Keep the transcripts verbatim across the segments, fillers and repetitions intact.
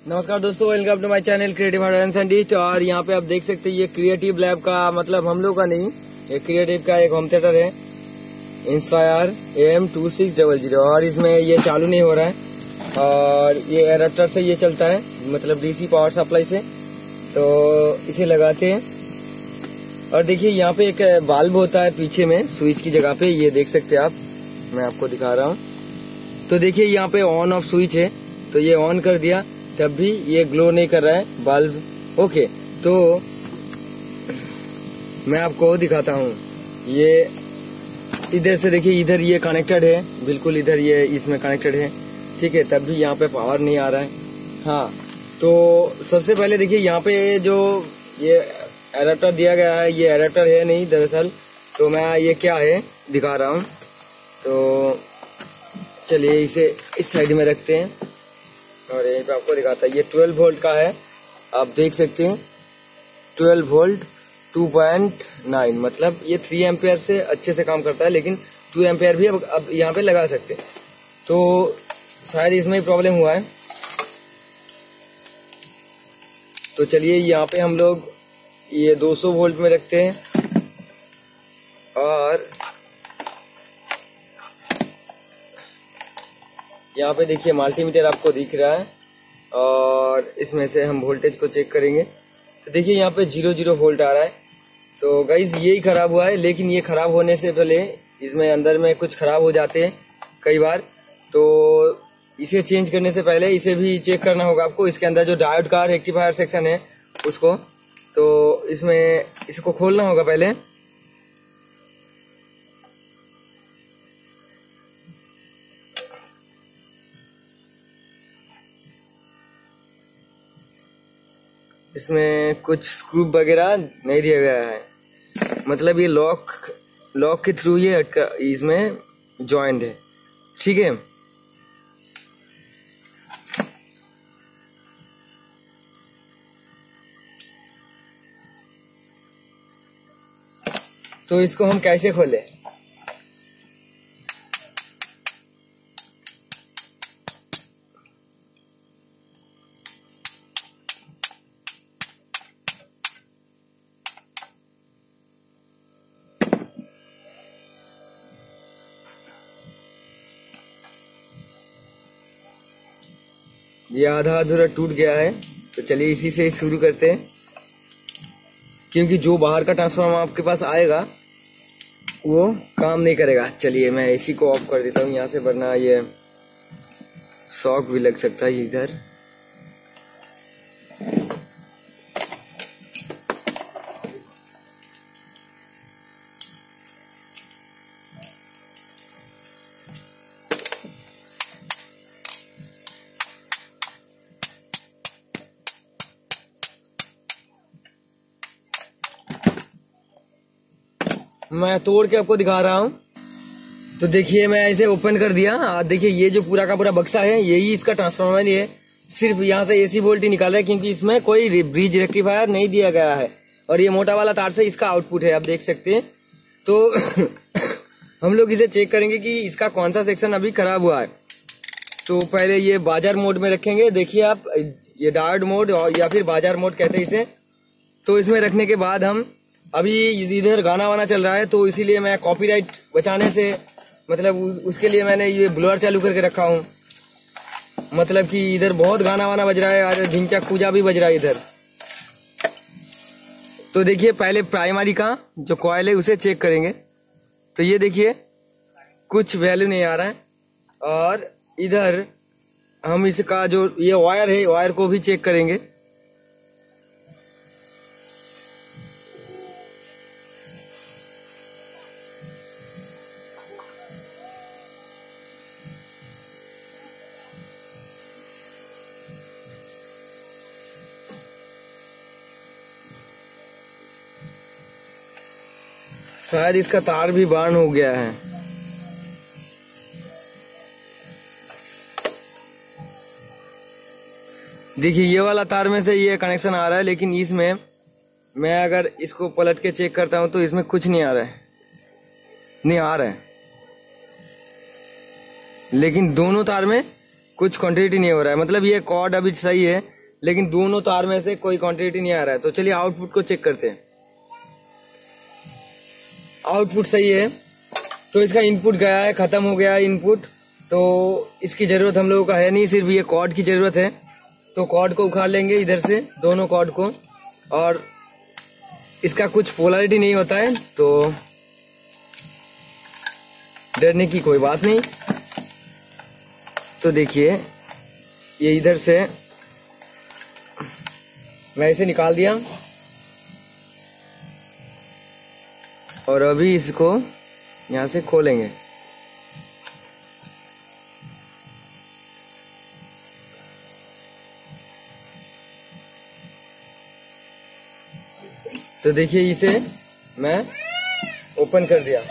नमस्कार दोस्तों, welcome to my channel creative inspire. और यहाँ पे आप देख सकते हैं ये क्रिएटिव लैब का, मतलब हम लोग का नहीं, ये क्रिएटिव का एक होम थिएटर है, inspire M two six double zero. और इसमें ये चालू नहीं हो रहा है और ये एडाप्टर से ये चलता है, मतलब डीसी पावर सप्लाई से। तो इसे लगाते हैं और देखिए यहाँ पे एक वाल्व होता है पीछे में स्विच की जगह पे, ये देख सकते हैं आप, मैं आपको दिखा रहा हूँ। तो देखिए यहाँ पे ऑन ऑफ स्विच है, तो ये ऑन कर दिया तब भी ये ग्लो नहीं कर रहा है बल्ब। ओके, तो मैं आपको दिखाता हूँ। ये इधर से देखिए, इधर ये कनेक्टेड है, बिल्कुल इधर ये इसमें कनेक्टेड है, ठीक है। तब भी यहाँ पे पावर नहीं आ रहा है। हाँ, तो सबसे पहले देखिए यहाँ पे जो ये एडाप्टर दिया गया है, ये एडाप्टर है नहीं दरअसल। तो मैं ये क्या है दिखा रहा हूँ। तो चलिए इसे इस साइड में रखते हैं और यहीं पे आपको दिखाता है। ये ट्वेल्व वोल्ट का है, आप देख सकते हैं, twelve volt two point nine, मतलब ये थ्री एम्पेयर से अच्छे से काम करता है, लेकिन टू एम्पेयर भी अब, अब यहाँ पे लगा सकते हैं। तो शायद इसमें ही प्रॉब्लम हुआ है। तो चलिए यहाँ पे हम लोग ये दो सौ वोल्ट में रखते हैं और यहाँ पे देखिए मल्टीमीटर आपको दिख रहा है और इसमें से हम वोल्टेज को चेक करेंगे। तो देखिए यहाँ पे जीरो जीरो वोल्ट आ रहा है। तो गाइस यही खराब हुआ है, लेकिन ये खराब होने से पहले इसमें अंदर में कुछ खराब हो जाते हैं कई बार। तो इसे चेंज करने से पहले इसे भी चेक करना होगा आपको। इसके अंदर जो डायोड का रेक्टिफायर सेक्शन है उसको, तो इसमें इसको खोलना होगा पहले। इसमें कुछ स्क्रू वगैरह नहीं दिया गया है, मतलब ये लॉक लॉक के थ्रू ये इसमें जॉइंट है, ठीक है। तो इसको हम कैसे खोलें? ये आधा अधूरा टूट गया है, तो चलिए इसी से शुरू करते हैं, क्योंकि जो बाहर का ट्रांसफार्मर आपके पास आएगा वो काम नहीं करेगा। चलिए मैं इसी को ऑफ कर देता हूँ यहाँ से, वरना ये शॉक भी लग सकता है इधर। मैं तोड़ के आपको दिखा रहा हूँ। तो देखिए मैं इसे ओपन कर दिया। देखिए ये जो पूरा का पूरा बक्सा है, यही इसका ट्रांसफार्मर है। सिर्फ यहाँ से एसी वोल्ट ही निकाला है, क्योंकि इसमें कोई ब्रिज रेक्टिफायर नहीं दिया गया है। और ये मोटा वाला तार से इसका आउटपुट है, आप देख सकते हैं। तो हम लोग इसे चेक करेंगे कि इसका कौन सा सेक्शन अभी खराब हुआ है। तो पहले ये बाजार मोड में रखेंगे। देखिए आप, ये डायोड मोड या फिर बाजार मोड कहते हैं इसे। तो इसमें रखने के बाद हम, अभी इधर गाना वाना चल रहा है, तो इसीलिए मैं कॉपीराइट बचाने से, मतलब उसके लिए मैंने ये ब्लर चालू करके रखा हूँ। मतलब कि इधर बहुत गाना वाना बज रहा है और ढिंचक पूजा भी बज रहा है इधर। तो देखिए पहले प्राइमरी का जो कॉइल है उसे चेक करेंगे। तो ये देखिए कुछ वैल्यू नहीं आ रहा है। और इधर हम इसका जो ये वायर है, वायर को भी चेक करेंगे। शायद इसका तार भी बर्न हो गया है। देखिए ये वाला तार में से ये कनेक्शन आ रहा है, लेकिन इसमें मैं अगर इसको पलट के चेक करता हूं तो इसमें कुछ नहीं आ रहा है, नहीं आ रहा है। लेकिन दोनों तार में कुछ क्वांटिटी नहीं हो रहा है, मतलब ये कॉर्ड अभी सही है लेकिन दोनों तार में से कोई क्वांटिटी नहीं आ रहा है। तो चलिए आउटपुट को चेक करते हैं। आउटपुट सही है, तो इसका इनपुट गया है, खत्म हो गया है इनपुट, तो इसकी जरूरत हम लोगों का है नहीं, सिर्फ ये कॉर्ड की जरूरत है। तो कॉर्ड को उखाड़ लेंगे इधर से, दोनों कॉर्ड को, और इसका कुछ पोलैरिटी नहीं होता है तो डरने की कोई बात नहीं। तो देखिए ये इधर से मैं इसे निकाल दिया और अभी इसको यहां से खोलेंगे। तो देखिए इसे मैं ओपन कर दिया।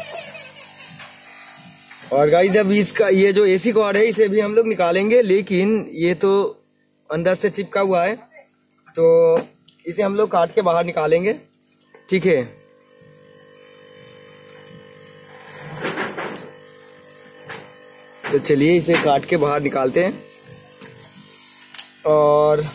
और गाइस अब इसका ये जो एसी कॉर्ड है इसे भी हम लोग निकालेंगे, लेकिन ये तो अंदर से चिपका हुआ है तो इसे हम लोग काट के बाहर निकालेंगे, ठीक है। तो चलिए इसे काट के बाहर निकालते हैं। और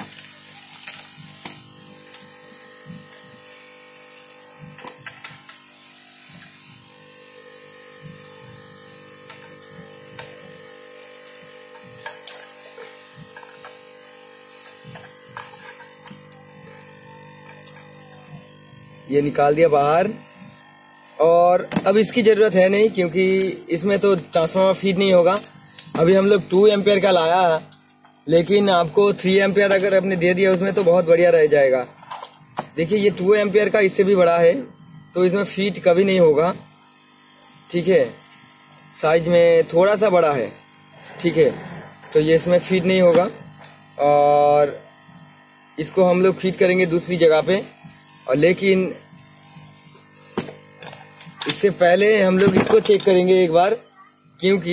ये निकाल दिया बाहर। और अब इसकी जरूरत है नहीं क्योंकि इसमें तो ट्रांसफार्मर फीड नहीं होगा। अभी हम लोग टू एम्पियर का लाया है, लेकिन आपको थ्री एम्पियर अगर आपने दे दिया उसमें तो बहुत बढ़िया रह जाएगा। देखिए ये टू एम्पियर का इससे भी बड़ा है, तो इसमें फीड कभी नहीं होगा, ठीक है। साइज में थोड़ा सा बड़ा है, ठीक है, तो ये इसमें फीड नहीं होगा। और इसको हम लोग फीड करेंगे दूसरी जगह पे, और लेकिन इससे पहले हम लोग इसको चेक करेंगे एक बार, क्योंकि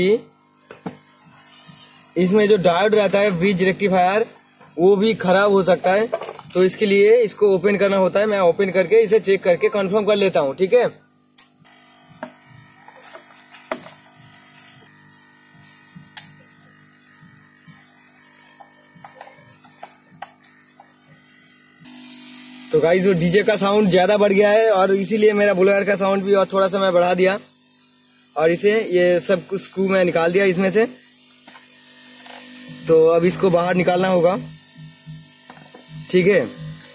इसमें जो डायोड रहता है ब्रिज रेक्टिफायर वो भी खराब हो सकता है। तो इसके लिए इसको ओपन करना होता है। मैं ओपन करके इसे चेक करके कंफर्म कर लेता हूँ, ठीक है। तो गाइस वो डीजे का साउंड ज्यादा बढ़ गया है और इसीलिए मेरा ब्लोअर का साउंड भी और थोड़ा सा मैं बढ़ा दिया। और इसे ये सब कुछ स्क्रू मैं निकाल दिया इसमें से। तो अब इसको बाहर निकालना होगा, ठीक है।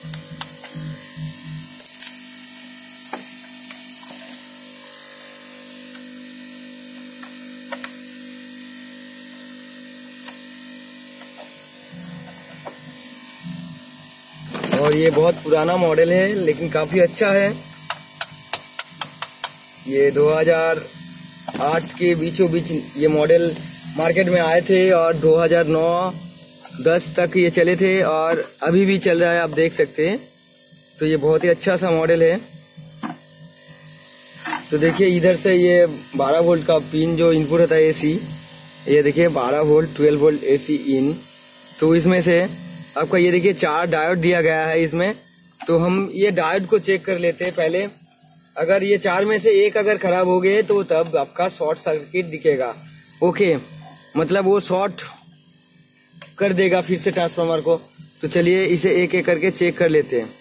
और ये बहुत पुराना मॉडल है लेकिन काफी अच्छा है। ये दो हज़ार आठ के बीचों बीच ये मॉडल मार्केट में आए थे और दो हज़ार नौ दस तक ये चले थे और अभी भी चल रहा है, आप देख सकते हैं। तो ये बहुत ही अच्छा सा मॉडल है। तो देखिए इधर से ये बारह वोल्ट का पिन जो इनपुट होता है एसी, ये देखिए बारह volt twelve volt AC in. तो इसमें से आपका ये देखिए चार डायोड दिया गया है इसमें। तो हम ये डायोड को चेक कर लेते हैं पहले। अगर ये चार में से एक अगर खराब हो गए तो तब आपका शॉर्ट सर्किट दिखेगा, ओके, मतलब वो शॉर्ट कर देगा फिर से ट्रांसफार्मर को। तो चलिए इसे एक एक करके चेक कर लेते हैं।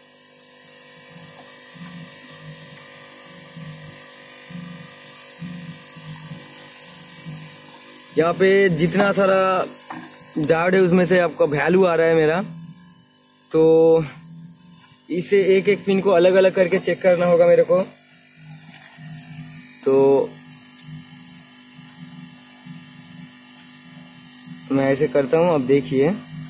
यहाँ पे जितना सारा डायोड है उसमें से आपका वैल्यू आ रहा है मेरा। तो इसे एक एक पिन को अलग अलग करके चेक करना होगा मेरे को। तो मैं ऐसे करता हूं, अब देखिए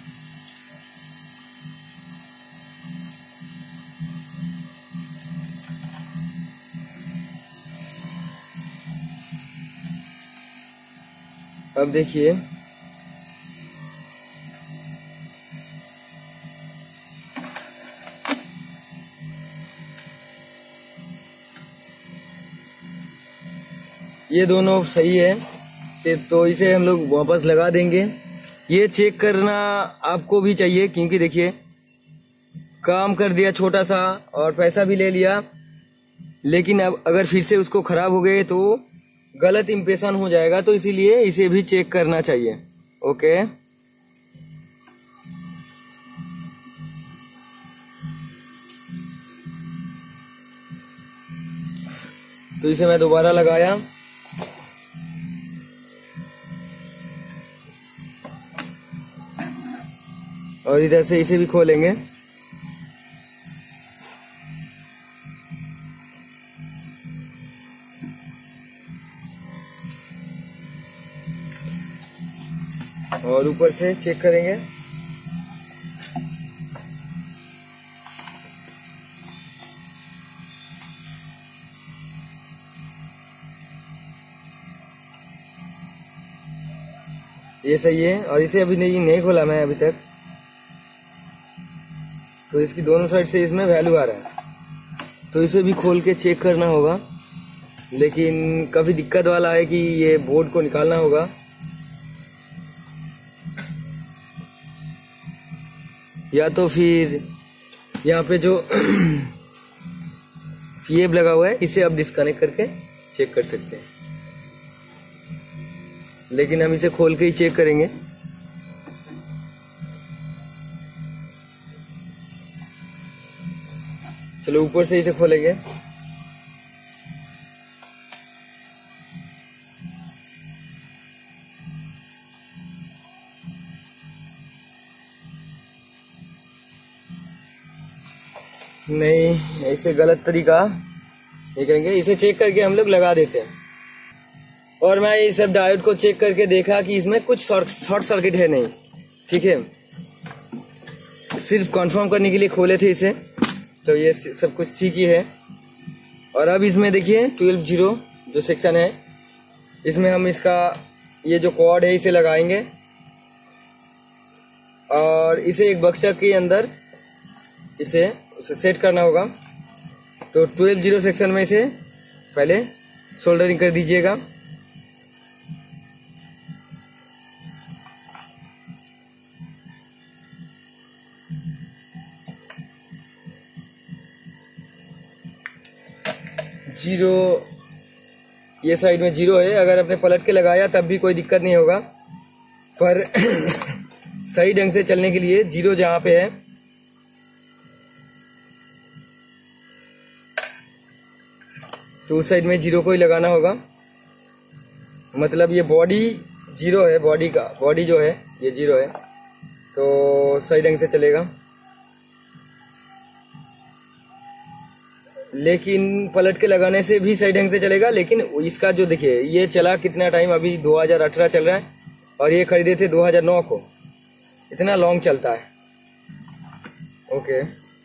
अब देखिए ये दोनों सही है। तो इसे हम लोग वापस लगा देंगे। ये चेक करना आपको भी चाहिए क्योंकि देखिए काम कर दिया छोटा सा और पैसा भी ले लिया, लेकिन अब अगर फिर से उसको खराब हो गए तो गलत इंप्रेशन हो जाएगा। तो इसीलिए इसे भी चेक करना चाहिए, ओके। तो इसे मैं दोबारा लगाया, और इधर से इसे भी खोलेंगे। और ऊपर से चेक करेंगे। ये सही है, और इसे अभी नहीं नहीं खोला मैं अभी तक, तो इसकी दोनों साइड से इसमें वैल्यू आ रहा है, तो इसे भी खोल के चेक करना होगा। लेकिन काफी दिक्कत वाला है कि ये बोर्ड को निकालना होगा। या तो फिर यहाँ पे जो फिएब लगा हुआ है इसे अब डिस्कनेक्ट करके चेक कर सकते हैं, लेकिन हम इसे खोल के ही चेक करेंगे। चलो ऊपर से इसे खोलेंगे। नहीं, ऐसे गलत तरीका ये करेंगे, इसे चेक करके हम लोग लगा देते हैं। और मैं ये सब डायोड को चेक करके देखा कि इसमें कुछ शॉर्ट सर्किट है नहीं, ठीक है। सिर्फ कंफर्म करने के लिए खोले थे इसे, तो ये सब कुछ ठीक ही है। और अब इसमें देखिए ट्वेल्व जीरो जो सेक्शन है, इसमें हम इसका ये जो कॉर्ड है इसे लगाएंगे, और इसे एक बक्सा के अंदर इसे उसे सेट करना होगा। तो ट्वेल्व जीरो सेक्शन में इसे पहले सोल्डरिंग कर दीजिएगा। जीरो, ये साइड में जीरो है, अगर आपने पलट के लगाया तब भी कोई दिक्कत नहीं होगा, पर सही ढंग से चलने के लिए जीरो जहां पे है तो उस साइड में जीरो को ही लगाना होगा। मतलब ये बॉडी जीरो है, बॉडी का बॉडी जो है ये जीरो है, तो सही ढंग से चलेगा। लेकिन पलट के लगाने से भी सही ढंग से चलेगा, लेकिन इसका जो देखिए ये चला कितना टाइम, अभी दो हज़ार अठारह चल रहा है, और ये खरीदे थे दो हज़ार नौ को, इतना लॉन्ग चलता है। ओके,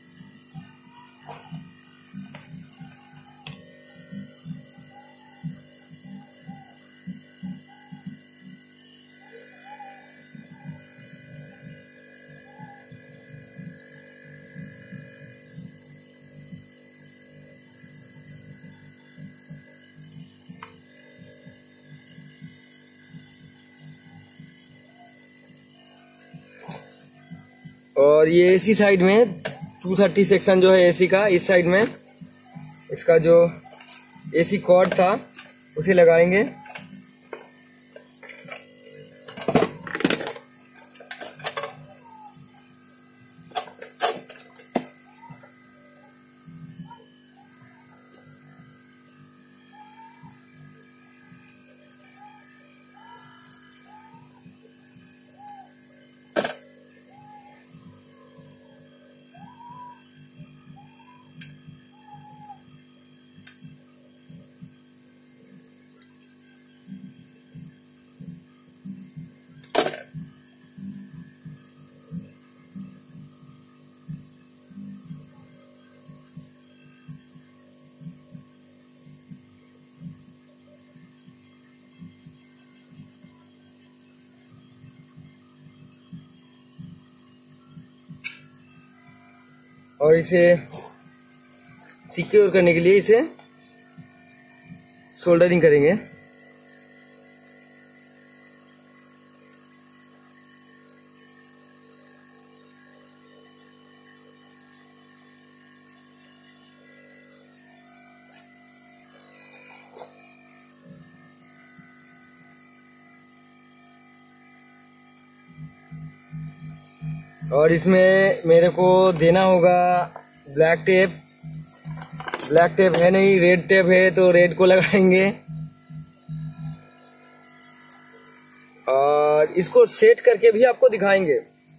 और ये एसी साइड में टू थर्टी सेक्शन जो है एसी का, इस साइड में इसका जो एसी कॉर्ड था उसे लगाएंगे। और इसे सिक्योर करने के लिए इसे सोल्डरिंग करेंगे। और इसमें मेरे को देना होगा ब्लैक टेप। ब्लैक टेप है नहीं, रेड टेप है तो रेड को लगाएंगे। और इसको सेट करके भी आपको दिखाएंगे,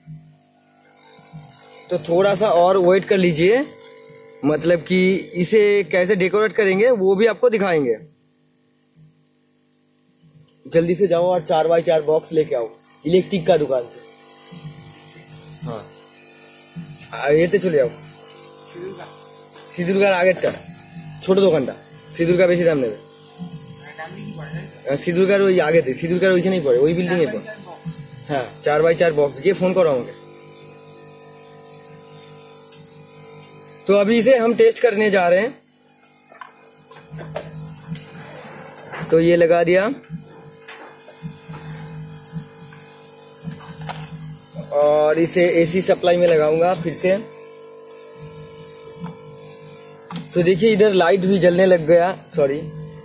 तो थोड़ा सा और वेट कर लीजिए, मतलब कि इसे कैसे डेकोरेट करेंगे वो भी आपको दिखाएंगे। जल्दी से जाओ और चार बाई चार बॉक्स लेके आओ इलेक्ट्रिक का दुकान से। हाँ ये तो चले जाओ सिद्धुर्गार आगे छोट দোকানটা সিদ্ধুর্গা বেশি দাম নেবে। সিদ্ধুর্গার ওই আগেতে সিদ্ধুর্গার ওইখানেই পড়ে, ওই বিল্ডিং এ পড়ে। হ্যাঁ চার বাই চার বক্স গিয়ে ফোन करो আমাকে। तो अभी इसे हम टेस्ट करने जा रहे हैं। तो ये लगा दिया और इसे एसी सप्लाई में लगाऊंगा फिर से। तो देखिए इधर लाइट भी जलने लग गया, सॉरी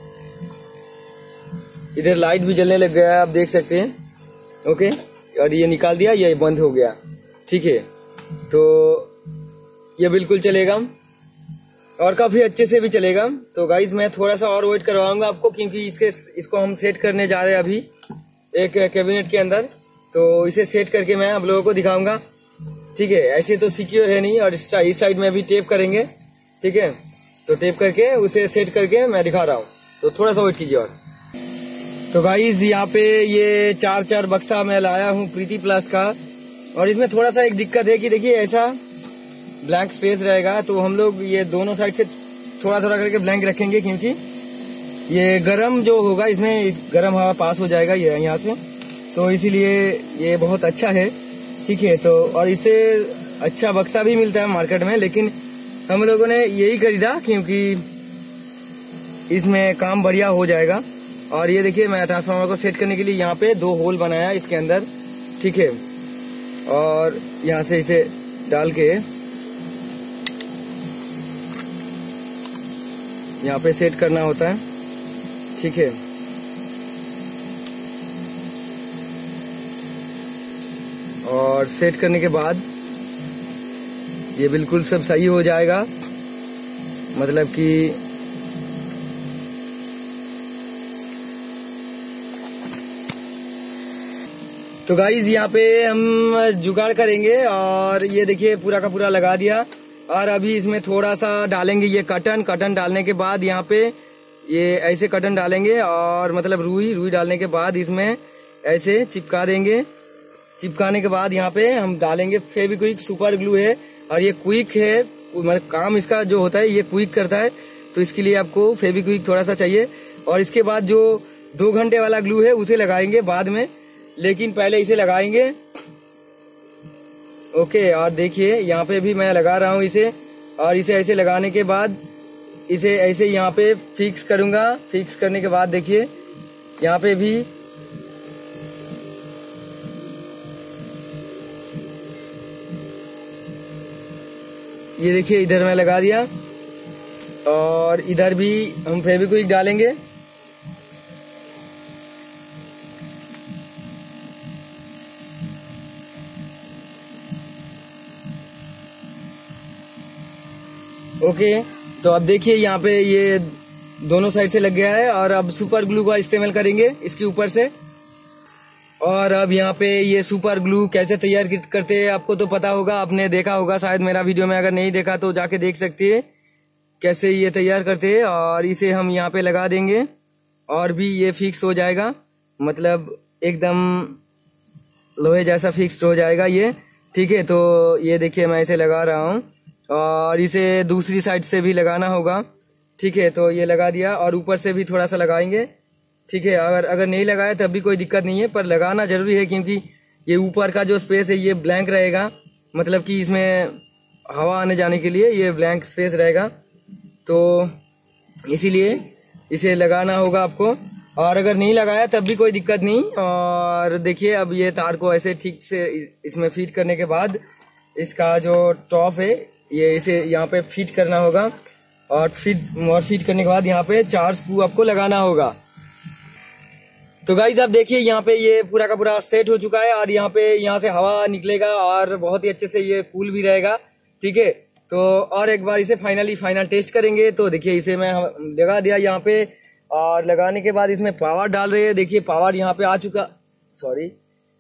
इधर लाइट भी जलने लग गया, आप देख सकते हैं। ओके, और ये निकाल दिया, ये बंद हो गया, ठीक है। तो ये बिल्कुल चलेगा और काफी अच्छे से भी चलेगा। तो गाइज मैं थोड़ा सा और वेट करवाऊंगा आपको, क्योंकि इसके इसको हम सेट करने जा रहे हैं अभी एक कैबिनेट के अंदर। तो इसे सेट करके मैं आप लोगों को दिखाऊंगा, ठीक है। ऐसे तो सिक्योर है नहीं, और इस साइड में भी टेप करेंगे, ठीक है। तो टेप करके उसे सेट करके मैं दिखा रहा हूँ, तो थोड़ा सा वेट कीजिए। और तो गाइज यहाँ पे ये चार चार बक्सा मैं लाया हूँ प्रीति प्लास्ट का, और इसमें थोड़ा सा एक दिक्कत है कि देखिए ऐसा ब्लैंक स्पेस रहेगा, तो हम लोग ये दोनों साइड से थोड़ा थोड़ा करके ब्लैंक रखेंगे, क्योंकि ये गर्म जो होगा इसमें इस गर्म हवा पास हो जाएगा ये यहाँ से, तो इसीलिए ये बहुत अच्छा है, ठीक है। तो और इससे अच्छा बक्सा भी मिलता है मार्केट में, लेकिन हम लोगों ने यही खरीदा क्योंकि इसमें काम बढ़िया हो जाएगा। और ये देखिए मैं ट्रांसफार्मर को सेट करने के लिए यहाँ पे दो होल बनाया इसके अंदर, ठीक है। और यहाँ से इसे डाल के यहाँ पे सेट करना होता है, ठीक है। और सेट करने के बाद ये बिल्कुल सब सही हो जाएगा, मतलब कि तो गाइज यहाँ पे हम जुगाड़ करेंगे। और ये देखिए पूरा का पूरा लगा दिया, और अभी इसमें थोड़ा सा डालेंगे ये कटन। कटन डालने के बाद यहाँ पे ये ऐसे कटन डालेंगे, और मतलब रुई रुई डालने के बाद इसमें ऐसे चिपका देंगे। चिपकाने के बाद यहाँ पे हम डालेंगे फेविक्विक सुपर ग्लू है, और ये क्विक है, मतलब काम इसका जो होता है ये क्विक करता है, तो इसके लिए आपको फेविक्विक थोड़ा सा चाहिए। और इसके बाद जो दो घंटे वाला ग्लू है उसे लगाएंगे बाद में, लेकिन पहले इसे लगाएंगे। ओके, और देखिए यहाँ पे भी मैं लगा रहा हूँ इसे, और इसे ऐसे लगाने के बाद इसे ऐसे यहाँ पे फिक्स करूंगा। फिक्स करने के बाद देखिए यहाँ पे भी ये देखिए इधर मैं लगा दिया, और इधर भी हम फेविक्विक डालेंगे। ओके, तो अब देखिए यहाँ पे ये दोनों साइड से लग गया है, और अब सुपर ग्लू का इस्तेमाल करेंगे इसके ऊपर से। और अब यहाँ पे ये सुपर ग्लू कैसे तैयार करते हैं आपको तो पता होगा, आपने देखा होगा शायद मेरा वीडियो में, अगर नहीं देखा तो जाके देख सकते हैं कैसे ये तैयार करते हैं। और इसे हम यहाँ पे लगा देंगे, और भी ये फिक्स हो जाएगा, मतलब एकदम लोहे जैसा फिक्स हो जाएगा ये, ठीक है। तो ये देखिए मैं इसे लगा रहा हूँ, और इसे दूसरी साइड से भी लगाना होगा, ठीक है। तो ये लगा दिया, और ऊपर से भी थोड़ा सा लगाएंगे, ठीक है। अगर अगर नहीं लगाया तब भी कोई दिक्कत नहीं है, पर लगाना जरूरी है, क्योंकि ये ऊपर का जो स्पेस है ये ब्लैंक रहेगा, मतलब कि इसमें हवा आने जाने के लिए ये ब्लैंक स्पेस रहेगा, तो इसीलिए इसे लगाना होगा आपको। और अगर नहीं लगाया तब भी कोई दिक्कत नहीं। और देखिए अब ये तार को ऐसे ठीक से इसमें फिट करने के बाद इसका जो टॉप है ये इसे यहाँ पे फिट करना होगा, और फिट और फिट करने के बाद यहाँ पे चार स्क्रू आपको लगाना होगा। तो गाइज आप देखिए यहाँ पे ये पूरा का पूरा सेट हो चुका है, और यहाँ पे यहाँ से हवा निकलेगा और बहुत ही अच्छे से ये कूल भी रहेगा, ठीक है। तो और एक बार इसे फाइनली फाइनल टेस्ट करेंगे। तो देखिए इसे मैं लगा दिया यहाँ पे, और लगाने के बाद इसमें पावर डाल रहे हैं। देखिए पावर यहाँ पे आ चुका, सॉरी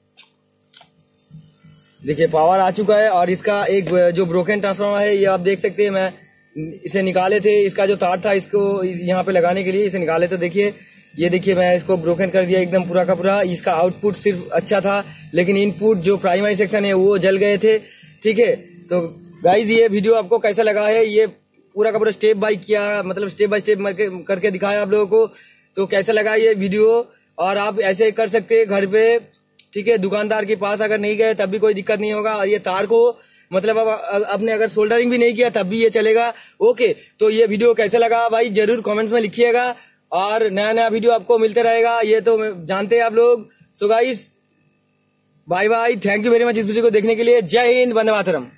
देखिए पावर आ चुका है। और इसका एक जो ब्रोकन ट्रांसफार्मर है ये आप देख सकते हैं, मैं इसे निकाले थे, इसका जो तार था इसको यहाँ पे लगाने के लिए इसे निकाले। तो देखिए ये देखिए मैं इसको ब्रोकन कर दिया एकदम पूरा का पूरा। इसका आउटपुट सिर्फ अच्छा था, लेकिन इनपुट जो प्राइमरी सेक्शन है वो जल गए थे। ठीक है, तो गाइज ये वीडियो आपको कैसा लगा है, ये पूरा का पूरा स्टेप बाय किया, मतलब स्टेप बाय स्टेप करके दिखाया आप लोगों को। तो कैसा लगा ये वीडियो, और आप ऐसे कर सकते हैं घर पे। ठीक है, दुकानदार के पास अगर नहीं गए तब भी कोई दिक्कत नहीं होगा। और ये तार को मतलब अब आपने अगर सोल्डरिंग भी नहीं किया तब भी ये चलेगा। ओके, तो ये वीडियो कैसा लगा भाई जरूर कमेंट्स में लिखिएगा, और नया नया वीडियो आपको मिलते रहेगा, ये तो जानते हैं आप लोग। So guys bye bye, thank you very much इस वीडियो को देखने के लिए। जय हिंद, वंदे मातरम।